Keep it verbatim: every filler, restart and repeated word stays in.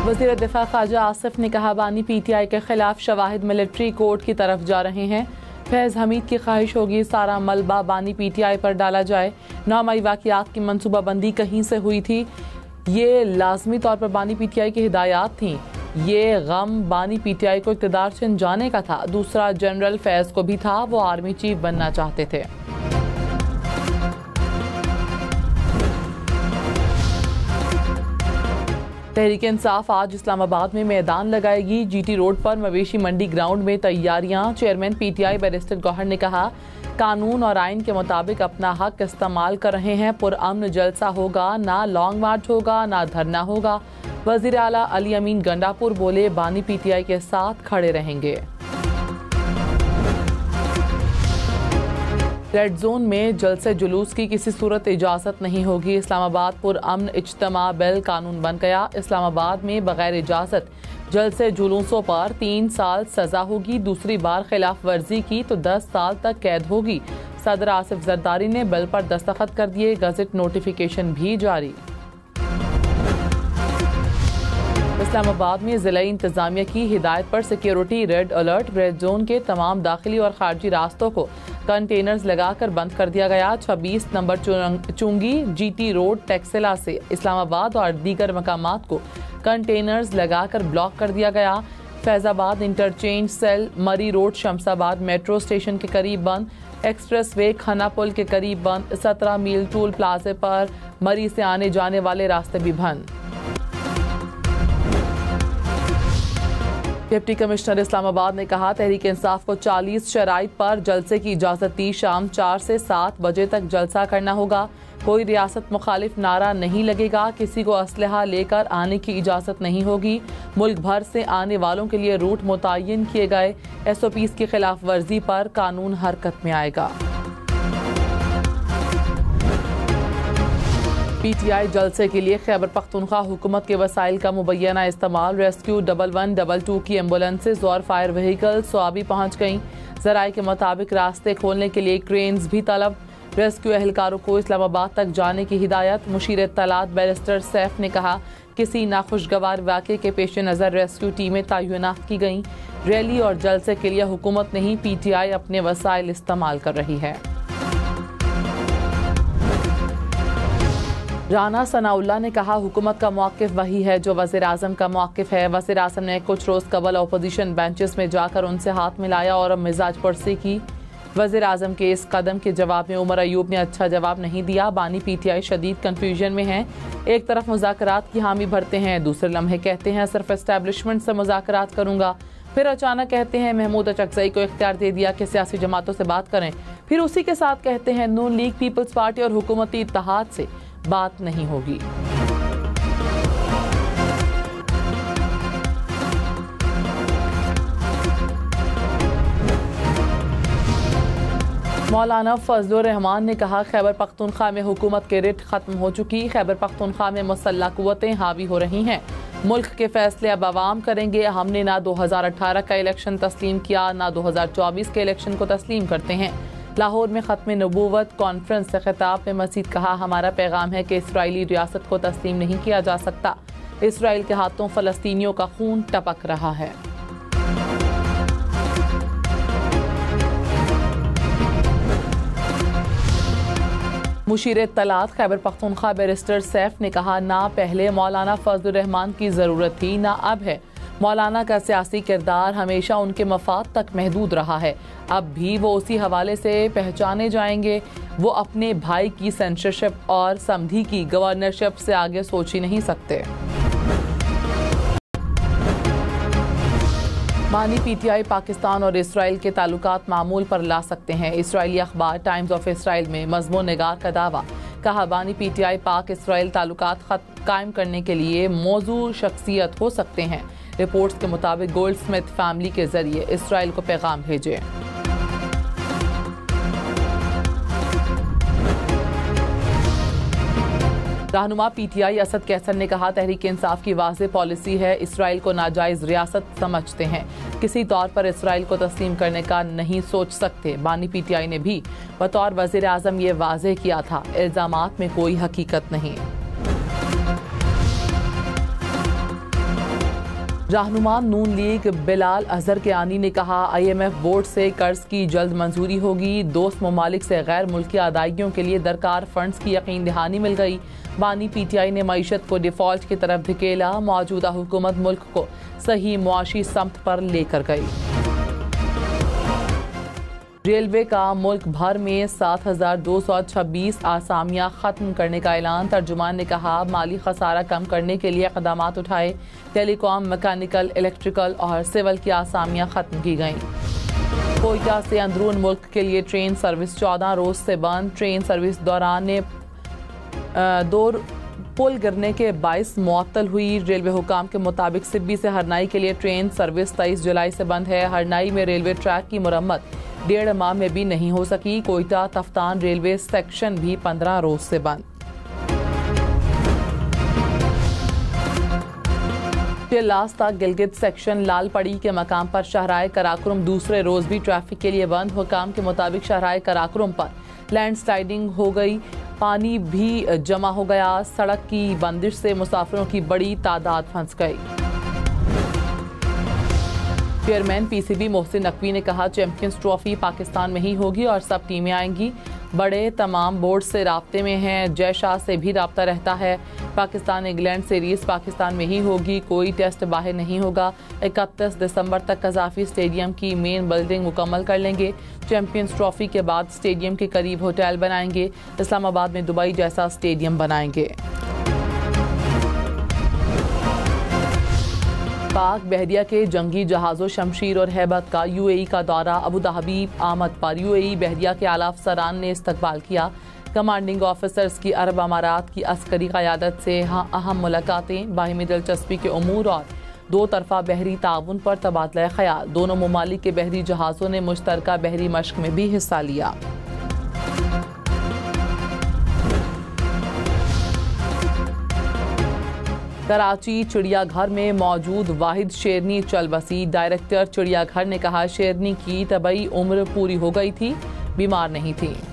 वज़ीर दिफा ख्वाजा आसिफ ने कहा, बानी पी टी आई के खिलाफ शवाहिद मिलिट्री कोर्ट की तरफ जा रहे हैं। फैज़ हमीद की ख्वाहिश होगी सारा मलबा बानी पी टी आई पर डाला जाए। नौ मई वाक़ियात की मनसूबाबंदी कहीं से हुई थी? ये लाजमी तौर पर बानी पी टी आई की हिदायत थी। ये गम बानी पी टी आई को इक़्तिदार से जाने का था। दूसरा जनरल फैज़ को भी था, वो आर्मी चीफ बनना चाहते थे। तहरीक इंसाफ आज इस्लामाबाद में मैदान लगाएगी। जीटी रोड पर मवेशी मंडी ग्राउंड में तैयारियां। चेयरमैन पीटीआई बैरिस्टर गौहर ने कहा, कानून और आइन के मुताबिक अपना हक इस्तेमाल कर रहे हैं। पुरअमन जलसा होगा, ना लॉन्ग मार्च होगा, ना धरना होगा। वजीर आला अली अमीन गंडापुर बोले, बानी पीटीआई के साथ खड़े रहेंगे। रेड जोन में जलसे जुलूस की किसी सूरत इजाज़त नहीं होगी। इस्लामाबाद पुरअमन इज्तमा बिल कानून बन गया। इस्लामाबाद में बगैर इजाज़त जलसे जुलूसों पर तीन साल सजा होगी। दूसरी बार खिलाफ वर्जी की तो दस साल तक कैद होगी। सदर आसिफ जरदारी ने बिल पर दस्तखत कर दिए। गजट नोटिफिकेशन भी जारी। इस्लामाबाद में जिला इंतजामिया की हिदायत पर security red alert. Red zone के तमाम दाखिली और खारजी रास्तों को कंटेनर्स लगाकर बंद कर दिया गया। छब्बीस नंबर चुंगी, जीटी रोड, टेक्सिला से इस्लामाबाद और दीगर मकामात को कंटेनर्स लगाकर ब्लॉक कर दिया गया। फैजाबाद इंटरचेंज सेल, Murree road, Shamsabad metro station के करीब बंद। एक्सप्रेस वे खन्ना पुल के करीब बंद। सत्रह मील टूल प्लाजे पर मरी से आने जाने वाले रास्ते भी बंद। डिप्टी कमिश्नर इस्लामाबाद ने कहा, तहरीक इंसाफ को चालीस शराइत पर जलसे की इजाज़त दी। शाम चार से सात बजे तक जलसा करना होगा। कोई रियासत मुखालिफ नारा नहीं लगेगा। किसी को असलहा लेकर आने की इजाज़त नहीं होगी। मुल्क भर से आने वालों के लिए रूट मुतय्यन किए गए। एस ओ पीज़ की खिलाफ वर्जी पर कानून हरकत में आएगा। पीटीआई जलसे के लिए खैबर पख्तूनख्वा हुकूमत के वसाइल का मुबैना इस्तेमाल। Rescue double one double two की एम्बुलेंसेज और फायर व्हीकल स्वाबी पहुँच गईं। ज़राए के मुताबिक रास्ते खोलने के लिए क्रेन्स भी तलब। रेस्क्यू एहलकारों को इस्लामाबाद तक जाने की हिदायत। मुशीर इत्तलात बैरिस्टर सैफ ने कहा, किसी नाखुशगवार वाक़े के पेश नज़र रेस्क्यू टीमें तैनात की गईं। रैली और जलसे के लिए हुकूमत नहीं, पीटीआई अपने वसाइल इस्तेमाल कर रही है। राना सनाउल्लाह ने कहा, हुकूमत का मौक़िफ़ वही है जो वज़ीर आज़म का मौक़िफ़ है। वज़ीर आज़म ने कुछ रोज़ कबल अपोजिशन बेंचेस में जाकर उनसे हाथ मिलाया और मिजाज परसी की। वज़ीर आज़म के इस कदम के जवाब में उमर अयूब ने अच्छा जवाब नहीं दिया। बानी पीटीआई शदीद कन्फ्यूजन में है। एक तरफ मुज़ाकरात की हामी भरते हैं, दूसरे लम्हे कहते हैं सिर्फ एस्टैब्लिशमेंट से मुज़ाकरात करूँगा, फिर अचानक कहते हैं महमूद अचकज़ई को इख्तियार दे दिया कि सियासी जमातों से बात करें, फिर उसी के साथ कहते हैं नून लीग, पीपल्स पार्टी और हुकूमती इत्तेहाद से बात नहीं होगी। मौलाना फजलुर रहमान ने कहा, खैबर पख्तूनख्वा में हुकूमत के रिट खत्म हो चुकी। खैबर पख्तूनख्वा में मुसल्लह कुव्वतें हावी हो रही हैं। मुल्क के फैसले अब अवाम करेंगे। हमने ना दो हज़ार अठारह का इलेक्शन तस्लीम किया, ना दो हज़ार चौबीस के इलेक्शन को तस्लीम करते हैं। लाहौर में ख़त्म नबूवत कॉन्फ्रेंस से खिताब में मजीद कहा, हमारा पैगाम है कि इसराइली रियासत को तस्लीम नहीं किया जा सकता। इसराइल के हाथों फ़लस्तीनियों का खून टपक रहा है। मुशीर इत्तलात खैबर पख्तूनख्वा बैरिस्टर सैफ ने कहा, ना पहले मौलाना फजलुर रहमान की ज़रूरत थी, ना अब है। मौलाना का सियासी किरदार हमेशा उनके मफाद तक महदूद रहा है। अब भी वो उसी हवाले से पहचाने जाएंगे। वो अपने भाई की सेंसरशिप और समधी की गवर्नरशिप से आगे सोच ही नहीं सकते। बानी पीटीआई पाकिस्तान और इसराइल के ताल्लुकात मामूल पर ला सकते हैं। इसराइली अखबार टाइम्स ऑफ इसराइल में मजमून निगार का दावा। कहा, बानी पीटीआई पाक इसराइल ताल्लुकात कायम करने के लिए मौजू शख्सियत हो सकते हैं। रिपोर्ट्स के मुताबिक गोल्ड स्मिथ फैमिली के जरिए इसराइल को पैगाम भेजे। रहनुमा पीटीआई असद कैसर ने कहा, तहरीक इंसाफ की वाज़ेह पॉलिसी है, इसराइल को नाजायज़ रियासत समझते हैं, किसी तौर पर इसराइल को तस्लीम करने का नहीं सोच सकते। बानी पीटीआई ने भी बतौर वज़ीर आज़म ये वाज़ेह किया था, इल्ज़ामात में कोई हकीकत नहीं। रहनुमा नून लीग बिलाल अजहर कियानी ने कहा, आई एम एफ बोर्ड से कर्ज की जल्द मंजूरी होगी। दोस्त ममालिक से गैर मुल्की अदायगियों के लिए दरकार फंड्स की यकीन दहानी मिल गई। बानी पी टी आई ने मईशत को डिफॉल्ट की तरफ धकेला। मौजूदा हुकूमत मुल्क को सही मुआशी समत पर लेकर गई। रेलवे का मुल्क भर में सात हजार दो सौ छब्बीस आसामियाँ ख़त्म करने का ऐलान। तर्जुमान ने कहा, माली खसारा कम करने के लिए इक़दाम उठाए। टेलीकॉम, मैकेनिकल, इलेक्ट्रिकल और सिविल की आसामियाँ ख़त्म की गईं। कोयटा से अंदरून मुल्क के लिए ट्रेन सर्विस चौदह रोज से बंद। ट्रेन सर्विस दौरान दो पुल गिरने के बाइस मुअत्तल हुई। रेलवे हुकाम के मुताबिक सिब्बी से हरनाई के लिए ट्रेन सर्विस तेईस जुलाई से बंद है। हरनाई में रेलवे ट्रैक की मुरम्मत डेढ़ माह में भी नहीं हो सकी। कोयटा तफ्तान रेलवे सेक्शन भी पंद्रह रोज से बंद। लास्ता गिलगित सेक्शन लालपड़ी के मकाम पर शाहराए कराकुरम दूसरे रोज भी ट्रैफिक के लिए बंद। हुकाम के मुताबिक शाहराए कराकुरम पर लैंडस्लाइडिंग हो गई, पानी भी जमा हो गया। सड़क की बंदिश से मुसाफिरों की बड़ी तादाद फंस गई। Chairman P C B Mohsin Naqvi ने कहा, चैंपियंस ट्रॉफी पाकिस्तान में ही होगी और सब टीमें आएंगी। बड़े तमाम बोर्ड से राब्ते में हैं, जय शाह से भी राब्ता रहता है। पाकिस्तान इंग्लैंड सीरीज पाकिस्तान में ही होगी, कोई टेस्ट बाहर नहीं होगा। इकतीस दिसंबर तक कजाफी स्टेडियम की मेन बिल्डिंग मुकम्मल कर लेंगे। चैंपियंस ट्रॉफी के बाद स्टेडियम के करीब होटल बनाएंगे। इस्लामाबाद में दुबई जैसा स्टेडियम बनाएंगे। पाक बहरिया के जंगी जहाज़ों शमशीर और हैबत का यूएई का दौरा। अबू धाबी आमद पर यूएई बहरिया के आला अफसरान ने इस्तकबाल किया। कमांडिंग ऑफिसर्स की अरब अमारात की अस्करी क़यादत से अहम मुलाकातें, बाहिमी दिलचस्पी के उमूर और दो तरफा बहरी ताउन पर तबादला ख्याल। दोनों ममालिक के बहरी जहाज़ों ने मुश्तरका बहरी मश्क में भी हिस्सा लिया। कराची चिड़ियाघर में मौजूद वाहिद शेरनी चल बसी। डायरेक्टर चिड़ियाघर ने कहा, शेरनी की तबई उम्र पूरी हो गई थी, बीमार नहीं थी।